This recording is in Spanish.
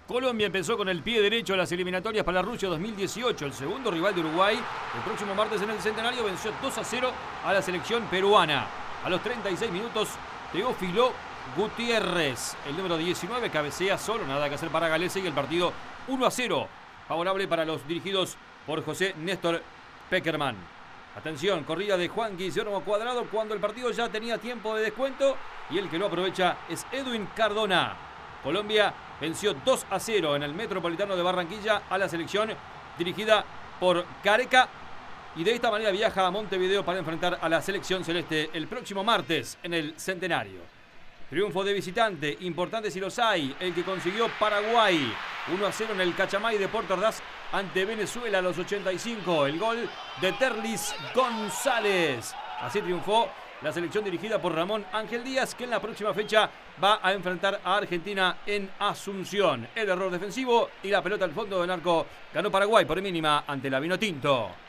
Colombia empezó con el pie derecho a las eliminatorias para Rusia 2018. El segundo rival de Uruguay, el próximo martes en el Centenario, venció 2-0 a la selección peruana. A los 36 minutos, Teófilo Gutiérrez, el número 19, cabecea solo, nada que hacer para Galese, y el partido 1-0, favorable para los dirigidos por José Néstor Peckerman. Atención, corrida de Juan Guillermo Cuadrado cuando el partido ya tenía tiempo de descuento, y el que lo aprovecha es Edwin Cardona. Colombia venció 2-0 en el Metropolitano de Barranquilla a la selección dirigida por Careca, y de esta manera viaja a Montevideo para enfrentar a la selección celeste el próximo martes en el Centenario. Triunfo de visitante, importante si los hay, el que consiguió Paraguay. 1-0 en el Cachamay de Puerto Ordaz ante Venezuela a los 85. El gol de Terlis González. Así triunfó la selección dirigida por Ramón Ángel Díaz, que en la próxima fecha va a enfrentar a Argentina en Asunción. El error defensivo y la pelota al fondo del arco ganó Paraguay por mínima ante la Vinotinto.